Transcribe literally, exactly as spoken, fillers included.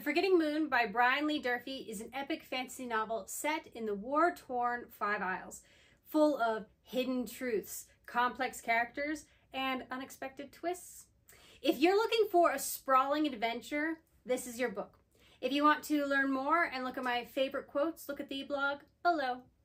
Forgetting Moon by Brian Lee Durfee is an epic fantasy novel set in the war-torn Five Isles, full of hidden truths, complex characters, and unexpected twists. If you're looking for a sprawling adventure, this is your book. If you want to learn more and look at my favorite quotes, look at the blog below.